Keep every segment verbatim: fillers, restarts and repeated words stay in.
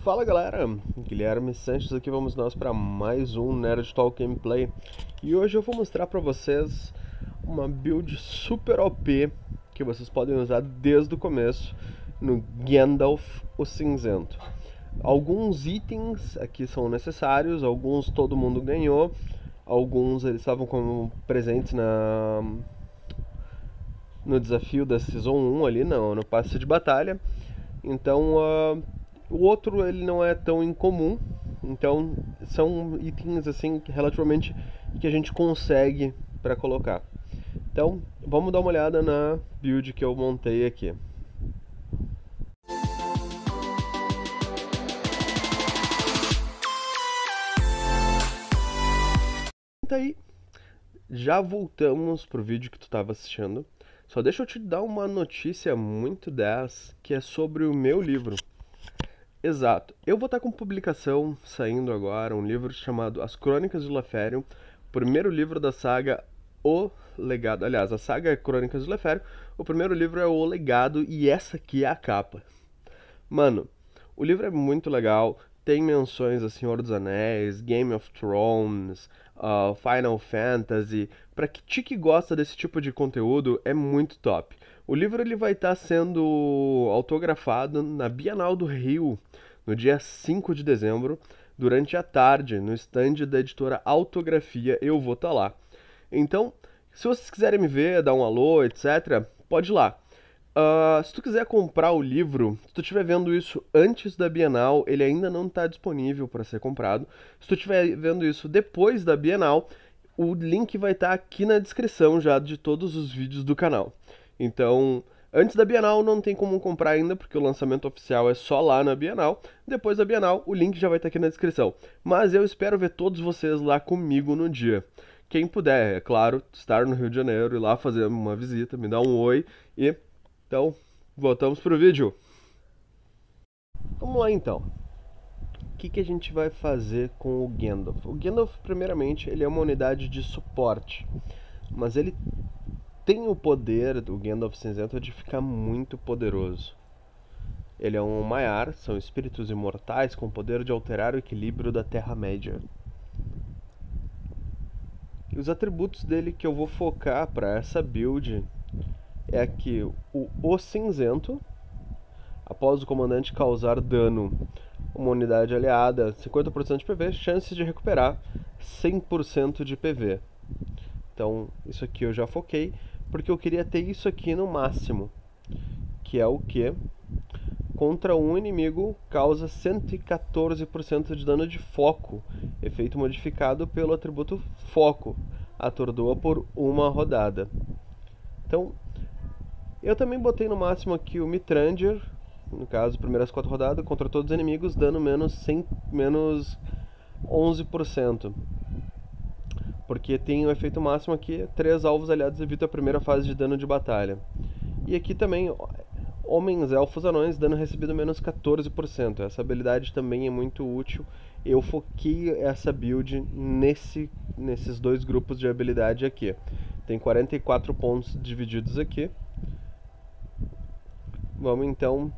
Fala galera, Guilherme Sanches aqui, vamos nós para mais um Nerd Talk Gameplay. E hoje eu vou mostrar para vocês uma build super O P que vocês podem usar desde o começo no Gandalf o Cinzento. Alguns itens aqui são necessários, alguns todo mundo ganhou, alguns eles estavam como presentes na no desafio da Season um ali, não, no passe de batalha. Então, uh, o outro ele não é tão incomum. Então, são itens assim relativamente que a gente consegue para colocar. Então, vamos dar uma olhada na build que eu montei aqui. Então aí, já voltamos pro vídeo que tu estava assistindo. Só deixa eu te dar uma notícia muito dez, que é sobre o meu livro. Exato, eu vou estar com publicação saindo agora, um livro chamado As Crônicas de Leférium, primeiro livro da saga O Legado. Aliás, a saga é Crônicas de Leférium, o primeiro livro é O Legado e essa aqui é a capa. Mano, o livro é muito legal, tem menções a Senhor dos Anéis, Game of Thrones, uh, Final Fantasy. Pra que ti que gosta desse tipo de conteúdo, é muito top. O livro ele vai estar sendo autografado na Bienal do Rio, no dia cinco de dezembro, durante a tarde, no stand da editora Autografia, eu vou estar lá. Então, se vocês quiserem me ver, dar um alô, etcétera, pode ir lá. Uh, se tu quiser comprar o livro, se tu estiver vendo isso antes da Bienal, ele ainda não está disponível para ser comprado. Se tu estiver vendo isso depois da Bienal, o link vai estar aqui na descrição já de todos os vídeos do canal. Então, antes da Bienal não tem como comprar ainda, porque o lançamento oficial é só lá na Bienal. Depois da Bienal, o link já vai estar aqui na descrição. Mas eu espero ver todos vocês lá comigo no dia. Quem puder, é claro, estar no Rio de Janeiro, ir lá fazer uma visita, me dar um oi e... Então, voltamos pro vídeo. Vamos lá então. O que, que a gente vai fazer com o Gandalf? O Gandalf, primeiramente, ele é uma unidade de suporte. Mas ele tem o poder, do Gandalf Cinzento, de ficar muito poderoso. Ele é um Maiar, são espíritos imortais com o poder de alterar o equilíbrio da Terra-média. E os atributos dele que eu vou focar para essa build é aqui o O Cinzento. Após o comandante causar dano a uma unidade aliada, cinquenta por cento de P V, chances de recuperar cem por cento de P V. Então, isso aqui eu já foquei, porque eu queria ter isso aqui no máximo, que é o que? Contra um inimigo causa cento e quatorze por cento de dano de foco, efeito modificado pelo atributo foco, atordoa por uma rodada. Então, eu também botei no máximo aqui o Mithrandir, no caso, primeiras quatro rodadas, contra todos os inimigos, dano menos, cem, menos onze por cento. Porque tem o efeito máximo aqui, três alvos aliados evitam a primeira fase de dano de batalha. E aqui também, homens, elfos, anões, dano recebido menos quatorze por cento. Essa habilidade também é muito útil. Eu foquei essa build nesse, nesses dois grupos de habilidade aqui. Tem quarenta e quatro pontos divididos aqui. Vamos então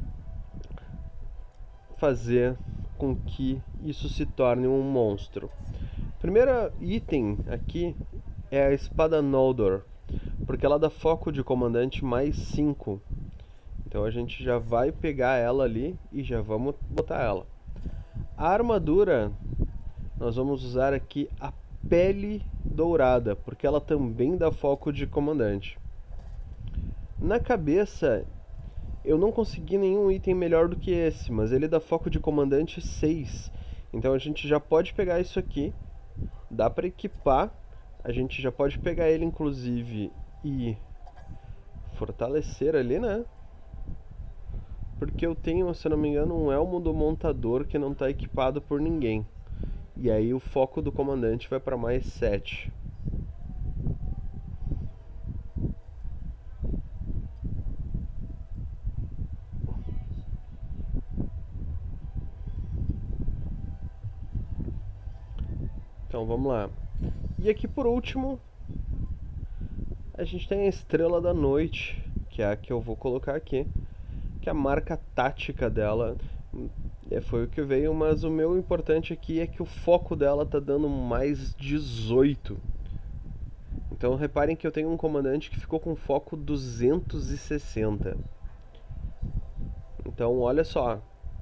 fazer com que isso se torne um monstro. Primeiro item aqui é a espada Noldor, porque ela dá foco de comandante mais cinco. Então a gente já vai pegar ela ali e já vamos botar ela. A armadura, nós vamos usar aqui a pele dourada, porque ela também dá foco de comandante. Na cabeça, eu não consegui nenhum item melhor do que esse, mas ele dá foco de comandante seis. Então a gente já pode pegar isso aqui, dá para equipar, a gente já pode pegar ele inclusive e fortalecer ali, né? Porque eu tenho, se não me engano, um elmo do montador que não está equipado por ninguém. E aí o foco do comandante vai para mais sete. Então vamos lá. E aqui por último, a gente tem a Estrela da Noite, que é a que eu vou colocar aqui, que é a marca tática dela. É, foi o que veio, mas o meu importante aqui é que o foco dela tá dando mais dezoito. Então reparem que eu tenho um comandante que ficou com foco duzentos e sessenta. Então olha só.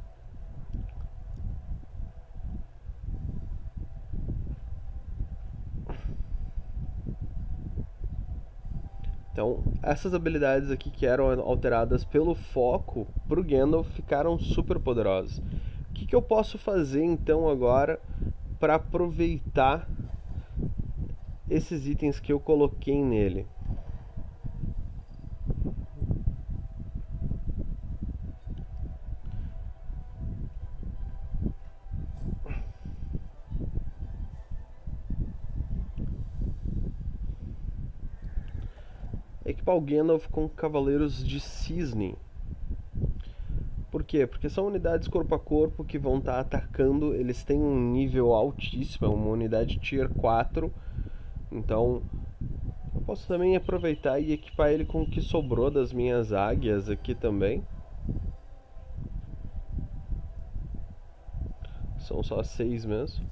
Então essas habilidades aqui que eram alteradas pelo foco pro Gandalf ficaram super poderosas. O que, que eu posso fazer então agora para aproveitar esses itens que eu coloquei nele? Equipar o Gandalf com Cavaleiros de Cisne. Por quê? Porque são unidades corpo a corpo que vão estar atacando. Eles têm um nível altíssimo, é uma unidade tier quatro. Então eu posso também aproveitar e equipar ele com o que sobrou das minhas águias aqui também. São só seis mesmo.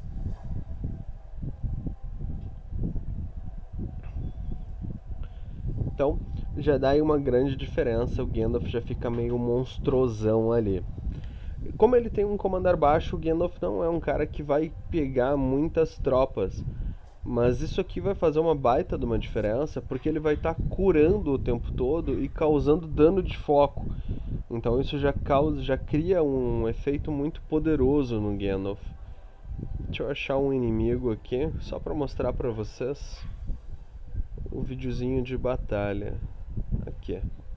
Então já dá aí uma grande diferença. O Gandalf já fica meio monstrosão ali. Como ele tem um comandar baixo, o Gandalf não é um cara que vai pegar muitas tropas. Mas isso aqui vai fazer uma baita de uma diferença, porque ele vai estar tá curando o tempo todo e causando dano de foco. Então isso já causa, já cria um efeito muito poderoso no Gandalf. Deixa eu achar um inimigo aqui, só para mostrar para vocês o videozinho de batalha. Aqui.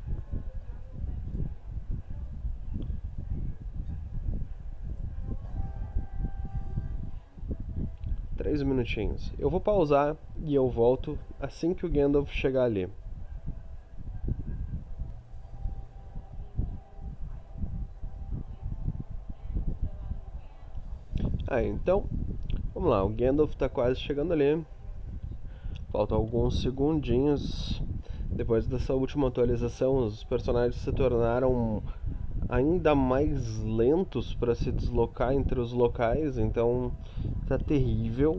Três minutinhos. Eu vou pausar e eu volto assim que o Gandalf chegar ali. Ah, então, vamos lá. O Gandalf está quase chegando ali. Faltam alguns segundinhos. Depois dessa última atualização, os personagens se tornaram ainda mais lentos para se deslocar entre os locais, então tá terrível.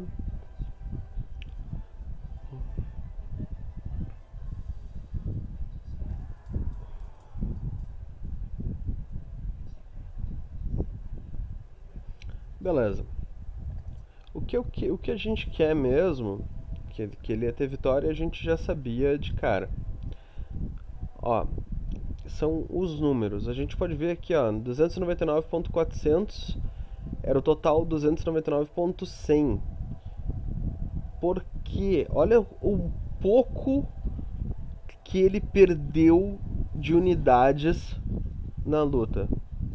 Beleza. O que, o que, o que a gente quer mesmo, que, que ele ia ter vitória, a gente já sabia de cara. Ó, são os números. A gente pode ver aqui, ó, duzentos e noventa e nove ponto quatrocentos era o total duzentos e noventa e nove ponto cem. Porque olha o pouco que ele perdeu de unidades na luta.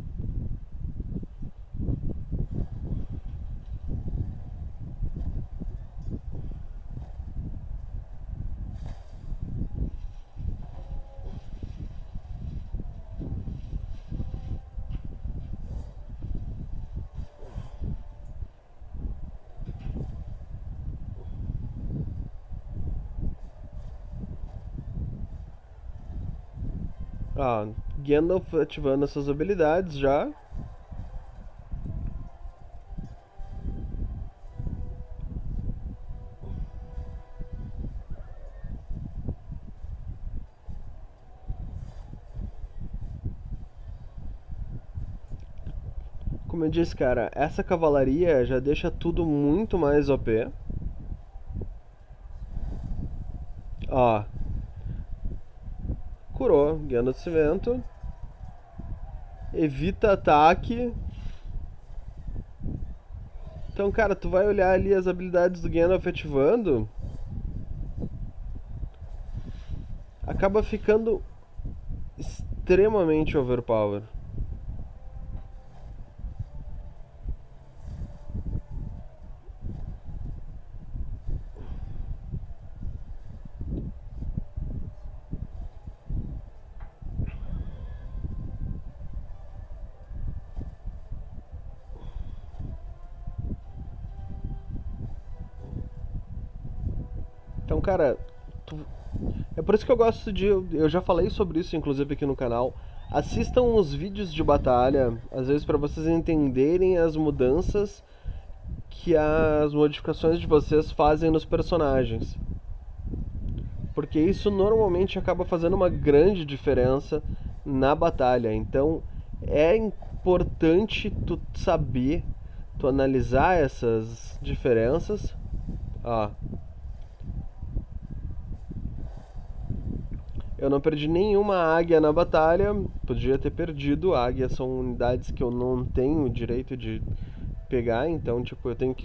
Ah, Gandalf ativando essas habilidades já. Como eu disse, cara, essa cavalaria já deixa tudo muito mais O P. Ó. Curou, Gandalf de Vento. Evita ataque. Então, cara, tu vai olhar ali as habilidades do Gandalf ativando. Acaba ficando extremamente overpower. Então, cara, tu... é por isso que eu gosto de. Eu já falei sobre isso, inclusive, aqui no canal. assistam os vídeos de batalha, às vezes para vocês entenderem as mudanças que as modificações de vocês fazem nos personagens. Porque isso normalmente acaba fazendo uma grande diferença na batalha. Então é importante tu saber, tu analisar essas diferenças. Ó. Eu não perdi nenhuma águia na batalha. Podia ter perdido. Águias são unidades que eu não tenho o direito de pegar. Então, tipo, eu tenho que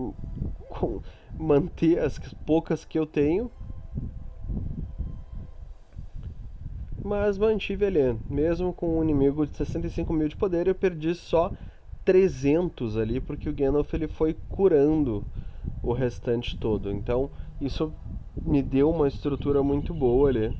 manter as poucas que eu tenho. Mas mantive ali. Mesmo com um inimigo de sessenta e cinco mil de poder, eu perdi só trezentos ali, porque o Gandalf ele foi curando o restante todo. Então, isso me deu uma estrutura muito boa ali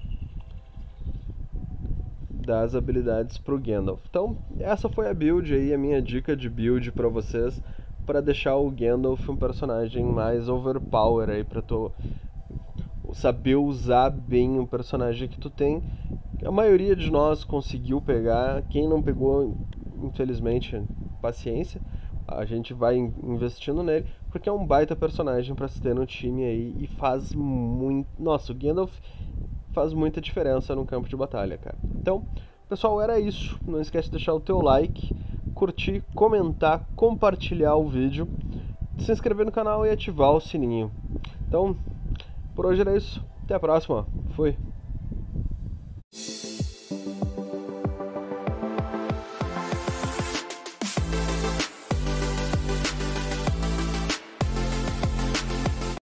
das habilidades pro Gandalf. Então, essa foi a build aí, a minha dica de build pra vocês, para deixar o Gandalf um personagem mais overpower aí, pra tu saber usar bem o personagem que tu tem. A maioria de nós conseguiu pegar, quem não pegou, infelizmente, paciência, a gente vai investindo nele, porque é um baita personagem pra se ter no time aí e faz muito... Nossa, o Gandalf faz muita diferença no campo de batalha, cara. Então, pessoal, era isso. Não esquece de deixar o teu like, curtir, comentar, compartilhar o vídeo, se inscrever no canal e ativar o sininho. Então, por hoje era isso. Até a próxima. Fui.